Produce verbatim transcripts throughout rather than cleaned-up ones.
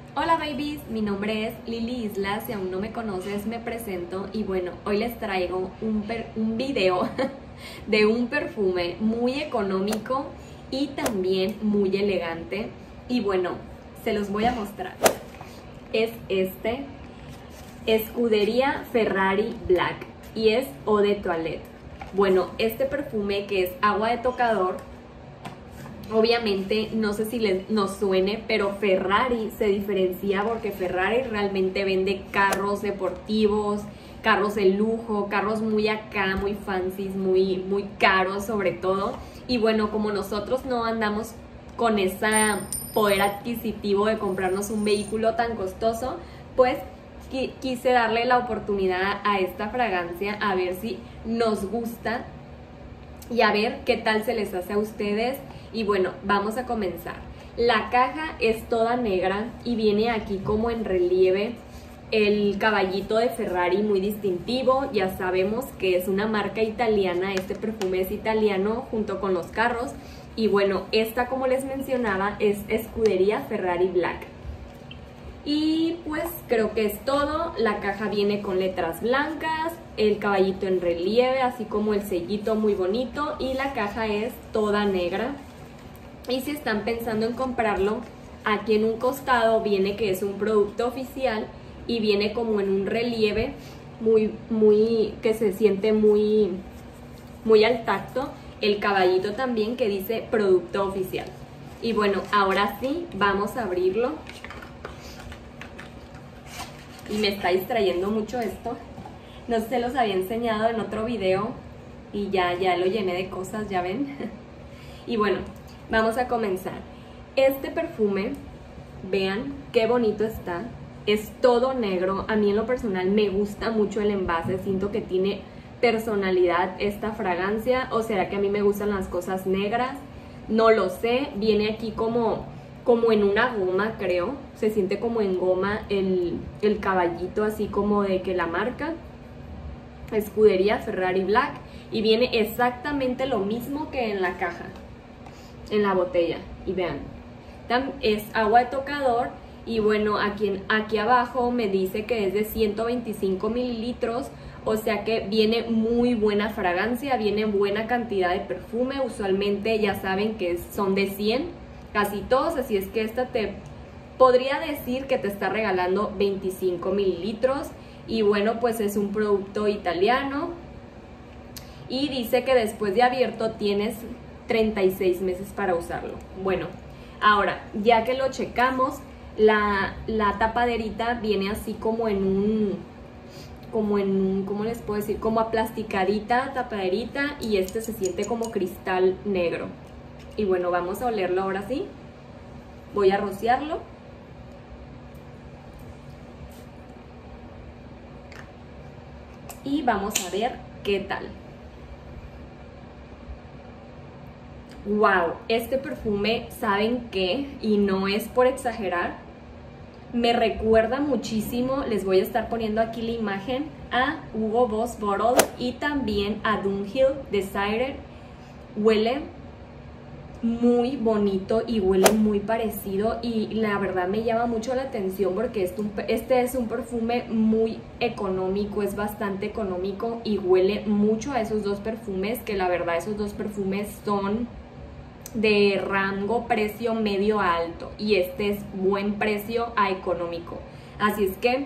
Hola babies, mi nombre es Lili Isla, si aún no me conoces me presento y bueno, hoy les traigo un, per un video de un perfume muy económico y también muy elegante y bueno, se los voy a mostrar. Es este, Scuderia Ferrari Black y es Eau de Toilette. Bueno, este perfume que es agua de tocador, obviamente, no sé si les, nos suene, pero Ferrari se diferencia porque Ferrari realmente vende carros deportivos, carros de lujo, carros muy acá, muy fancy, muy, muy caros sobre todo. Y bueno, como nosotros no andamos con ese poder adquisitivo de comprarnos un vehículo tan costoso, pues quise darle la oportunidad a esta fragancia a ver si nos gusta y a ver qué tal se les hace a ustedes. Y bueno, vamos a comenzar. La caja es toda negra y viene aquí como en relieve el caballito de Ferrari muy distintivo. Ya sabemos que es una marca italiana, este perfume es italiano junto con los carros. Y bueno, esta, como les mencionaba, es Scuderia Ferrari Black. Y pues creo que es todo. La caja viene con letras blancas, el caballito en relieve, así como el sellito muy bonito, y la caja es toda negra. Y si están pensando en comprarlo, aquí en un costado viene que es un producto oficial y viene como en un relieve muy, muy, que se siente muy, muy al tacto. El caballito también que dice producto oficial. Y bueno, ahora sí, vamos a abrirlo. Y me está distrayendo mucho esto. No sé, se los había enseñado en otro video y ya, ya lo llené de cosas, ya ven. Y bueno, vamos a comenzar. Este perfume, vean qué bonito está. Es todo negro. A mí en lo personal me gusta mucho el envase. Siento que tiene personalidad esta fragancia. ¿O será que a mí me gustan las cosas negras? No lo sé. Viene aquí como... como en una goma, creo, se siente como en goma el, el caballito, así como de que la marca Scuderia Ferrari Black, y viene exactamente lo mismo que en la caja, en la botella. Y vean, es agua de tocador. Y bueno, aquí, aquí abajo me dice que es de ciento veinticinco mililitros, o sea que viene muy buena fragancia, viene buena cantidad de perfume. Usualmente ya saben que son de cien casi todos, así es que esta te podría decir que te está regalando veinticinco mililitros. Y bueno, pues es un producto italiano y dice que después de abierto tienes treinta y seis meses para usarlo. Bueno, ahora ya que lo checamos, la, la tapaderita viene así como en un como en un, ¿cómo les puedo decir? Como aplasticadita tapaderita, y este se siente como cristal negro. Y bueno, vamos a olerlo ahora sí. Voy a rociarlo. Y vamos a ver qué tal. Wow, este perfume, ¿saben qué? Y no es por exagerar, me recuerda muchísimo, les voy a estar poniendo aquí la imagen, a Hugo Boss Bottle y también a Dunhill Desire. Huele muy bonito y huele muy parecido, y la verdad me llama mucho la atención porque este, este es un perfume muy económico, es bastante económico y huele mucho a esos dos perfumes, que la verdad esos dos perfumes son de rango precio medio a alto, y este es buen precio a económico, así es que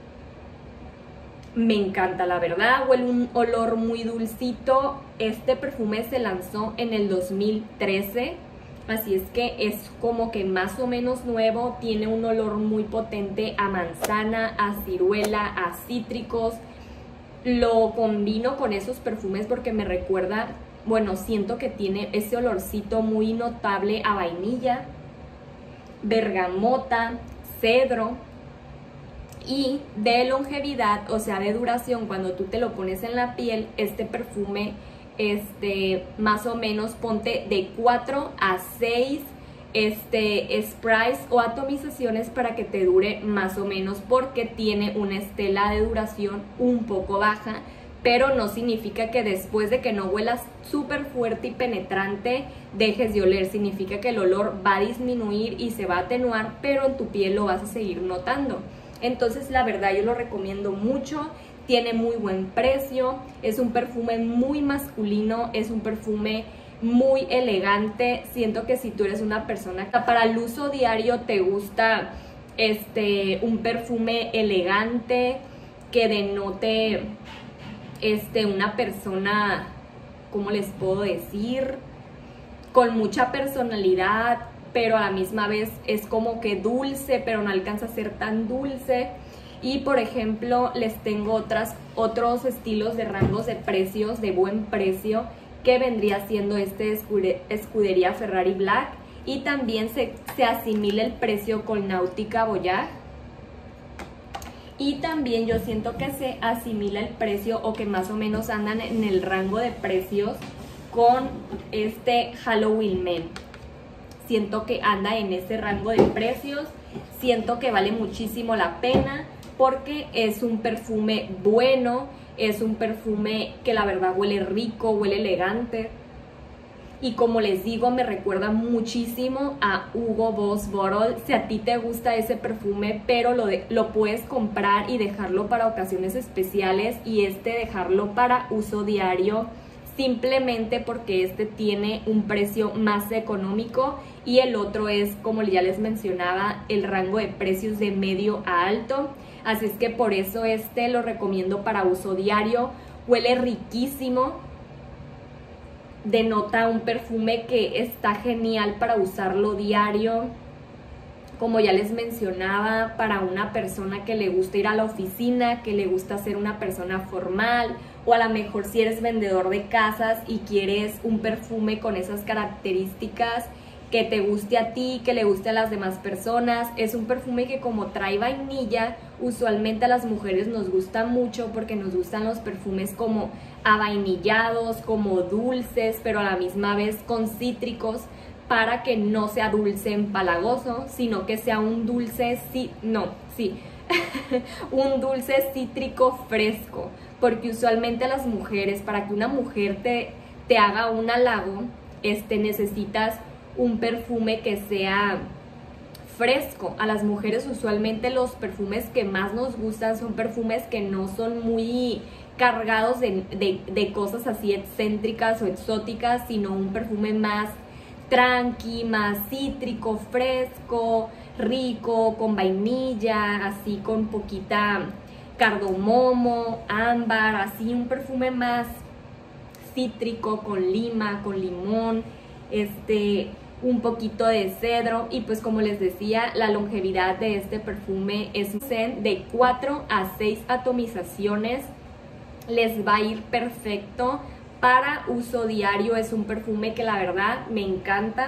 me encanta, la verdad. Huele un olor muy dulcito. Este perfume se lanzó en el dos mil trece, así es que es como que más o menos nuevo. Tiene un olor muy potente a manzana, a ciruela, a cítricos. Lo combino con esos perfumes porque me recuerda, bueno, siento que tiene ese olorcito muy notable a vainilla, bergamota, cedro. Y de longevidad, o sea de duración, cuando tú te lo pones en la piel, este perfume, este, más o menos ponte de cuatro a seis este, sprays o atomizaciones para que te dure más o menos, porque tiene una estela de duración un poco baja. pero no significa que después de que no huelas súper fuerte y penetrante dejes de oler. Significa que el olor va a disminuir y se va a atenuar, pero en tu piel lo vas a seguir notando. Entonces la verdad yo lo recomiendo mucho, tiene muy buen precio, es un perfume muy masculino, es un perfume muy elegante. Siento que si tú eres una persona que para el uso diario te gusta este, un perfume elegante que denote este, una persona, ¿cómo les puedo decir? Con mucha personalidad, pero a la misma vez es como que dulce, pero no alcanza a ser tan dulce. Y por ejemplo, les tengo otras, otros estilos de rangos de precios, de buen precio, que vendría siendo este Escudería Ferrari Black. Y también se, se asimila el precio con Nautica Voyage. Y también yo siento que se asimila el precio, o que más o menos andan en el rango de precios, con este Halloween Men. Siento que anda en ese rango de precios, siento que vale muchísimo la pena porque es un perfume bueno, es un perfume que la verdad huele rico, huele elegante. Y como les digo, me recuerda muchísimo a Hugo Boss Bottle. Si a ti te gusta ese perfume, pero lo, de, lo puedes comprar y dejarlo para ocasiones especiales, y este dejarlo para uso diario, simplemente porque este tiene un precio más económico y el otro es, como ya les mencionaba, el rango de precios de medio a alto. Así es que por eso este lo recomiendo para uso diario. Huele riquísimo, denota un perfume que está genial para usarlo diario. Como ya les mencionaba, para una persona que le gusta ir a la oficina, que le gusta ser una persona formal, o a lo mejor si eres vendedor de casas y quieres un perfume con esas características que te guste a ti, que le guste a las demás personas. Es un perfume que, como trae vainilla, usualmente a las mujeres nos gusta mucho porque nos gustan los perfumes como avainillados, como dulces, pero a la misma vez con cítricos, para que no sea dulce empalagoso, sino que sea un dulce, sí, no, sí, un dulce cítrico fresco, porque usualmente a las mujeres, para que una mujer te, te haga un halago, este, necesitas un perfume que sea fresco. A las mujeres usualmente los perfumes que más nos gustan son perfumes que no son muy cargados de, de, de cosas así excéntricas o exóticas, sino un perfume más tranqui, más cítrico, fresco, rico, con vainilla, así con poquita cardamomo, ámbar, así un perfume más cítrico, con lima, con limón, este, un poquito de cedro. Y pues como les decía, la longevidad de este perfume es de cuatro a seis atomizaciones. Les va a ir perfecto para uso diario. Es un perfume que la verdad me encanta.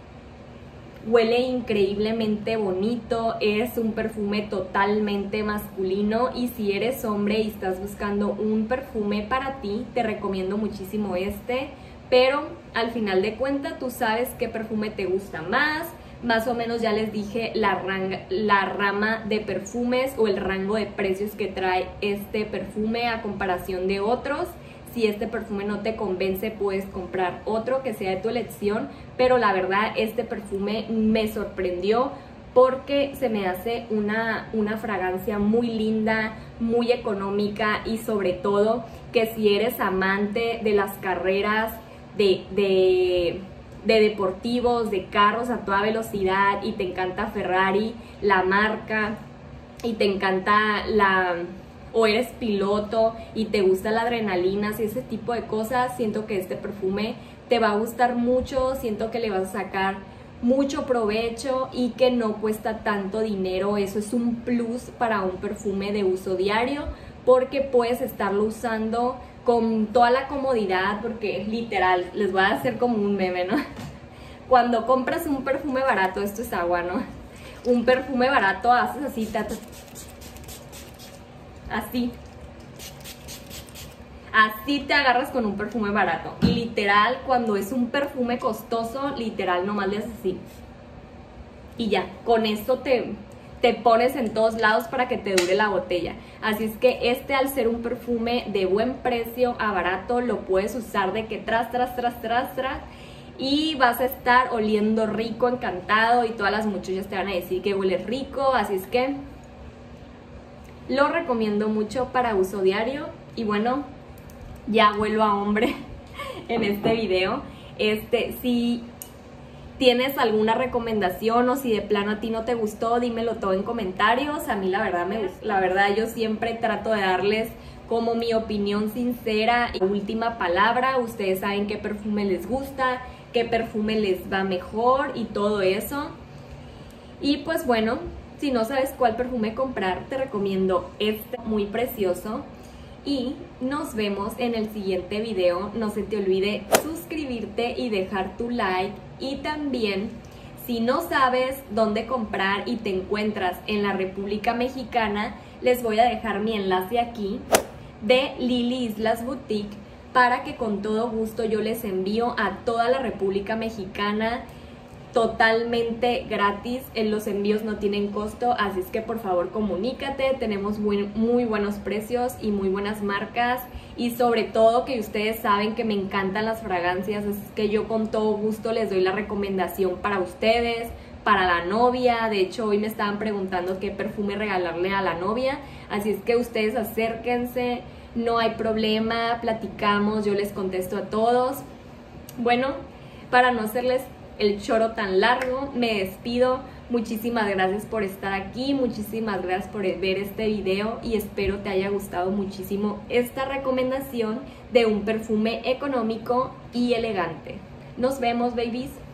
Huele increíblemente bonito, es un perfume totalmente masculino, y si eres hombre y estás buscando un perfume para ti, te recomiendo muchísimo este. Pero al final de cuentas tú sabes qué perfume te gusta más. Más o menos ya les dije la, ranga, la rama de perfumes o el rango de precios que trae este perfume a comparación de otros. Si este perfume no te convence, puedes comprar otro que sea de tu elección, pero la verdad este perfume me sorprendió porque se me hace una, una fragancia muy linda, muy económica, y sobre todo que si eres amante de las carreras de, de, de deportivos, de carros a toda velocidad, y te encanta Ferrari, la marca, y te encanta la... o eres piloto y te gusta la adrenalina y ese tipo de cosas, siento que este perfume te va a gustar mucho. Siento que le vas a sacar mucho provecho y que no cuesta tanto dinero. Eso es un plus para un perfume de uso diario, porque puedes estarlo usando con toda la comodidad, porque literal, les voy a hacer como un meme, ¿no? Cuando compras un perfume barato, esto es agua, ¿no? Un perfume barato, haces así, tata, así, así te agarras con un perfume barato. Y literal, cuando es un perfume costoso, literal nomás le haces así y ya, con esto te, te pones en todos lados para que te dure la botella. Así es que este, al ser un perfume de buen precio a barato, lo puedes usar de que tras, tras, tras, tras, tras, y vas a estar oliendo rico, encantado, y todas las muchachas te van a decir que huele rico. Así es que lo recomiendo mucho para uso diario. Y bueno, ya vuelvo a hombre en este video. Este, si tienes alguna recomendación o si de plano a ti no te gustó, dímelo todo en comentarios. A mí la verdad me gusta, la verdad yo siempre trato de darles como mi opinión sincera y última palabra. Ustedes saben qué perfume les gusta, qué perfume les va mejor y todo eso. Y pues bueno, si no sabes cuál perfume comprar, te recomiendo este muy precioso. Y nos vemos en el siguiente video. No se te olvide suscribirte y dejar tu like. Y también, si no sabes dónde comprar y te encuentras en la República Mexicana, les voy a dejar mi enlace aquí de Lili Islas Boutique, para que con todo gusto yo les envío a toda la República Mexicana totalmente gratis. En los envíos no tienen costo, así es que por favor comunícate. Tenemos muy, muy buenos precios y muy buenas marcas, y sobre todo que ustedes saben que me encantan las fragancias, así es que yo con todo gusto les doy la recomendación para ustedes, para la novia. De hecho, hoy me estaban preguntando qué perfume regalarle a la novia, así es que ustedes acérquense, no hay problema, platicamos, yo les contesto a todos. Bueno, para no hacerles el choro tan largo, me despido. Muchísimas gracias por estar aquí, muchísimas gracias por ver este video, y espero te haya gustado muchísimo esta recomendación de un perfume económico y elegante. Nos vemos, babies.